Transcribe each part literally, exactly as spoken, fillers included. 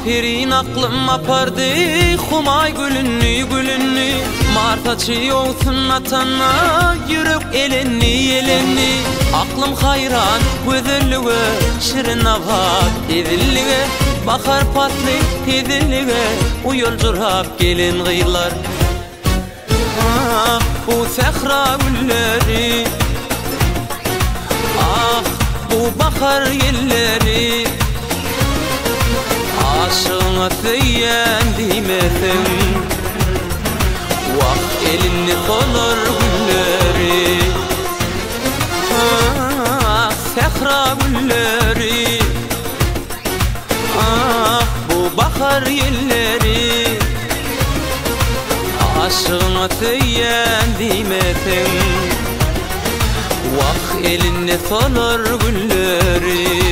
Aferin aklım apardı Humay gülünni gülünni Martaçı olsun atana Yürük elenni elenni Aklım hayran güzelliğe Şirin avhat edilliğe Bakar patlı edilliğe Uyul curhap gelin gıylar Ah bu sehra gülleri Ah bu bakar yelleri Aşığına tüyen demesin Vah elini konur gülleri Ah sehra gülleri Ah bu bakar yelleri Aşığına tüyen demesin Vah elini konur gülleri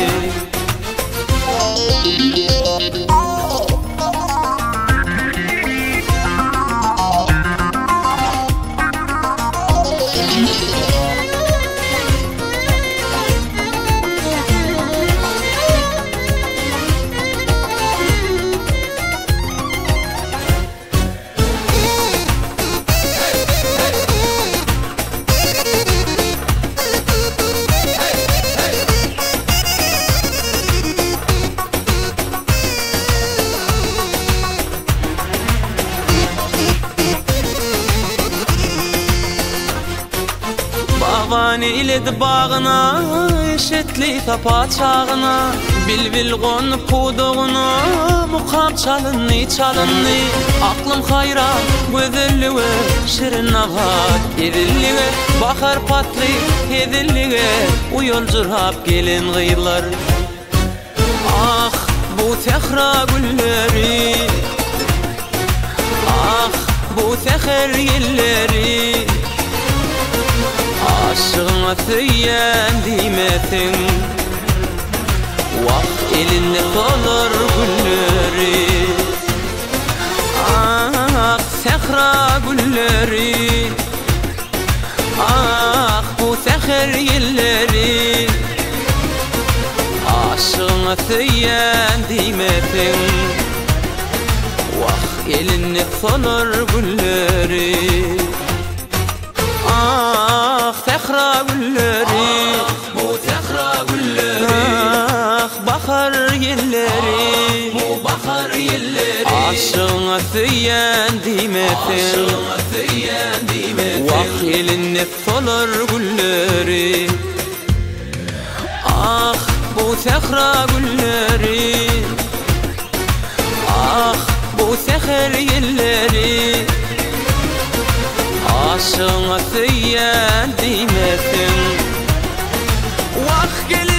Bağvani iledi bağına, eşetli tapa çağına Bilbil konup puduğuna, mukam çalınni çalınni Aklım hayran, güzelliğe, şirin avhat edilliğe Bakar patlı edilliğe, uyul curhap gelin gıylar Ah bu sehra gülleri Ah bu seher yelleri Aşığına tüyen demesin Vah elini konur gülleri Ah sehra gülleri Ah bu seher yelleri Aşığına tüyen demesin Vah elini konur gülleri Ah sehra gülleri Ah bu sehra gülleri Ah bahar yelleri Ah bu bahar yelleri Aşığına tüyen demesin Aşığına tüyen demesin Vah elini solur gülleri Ah bu sehra gülleri Ah bu seher yelleri Aşığına tüyen demesin Vah gelin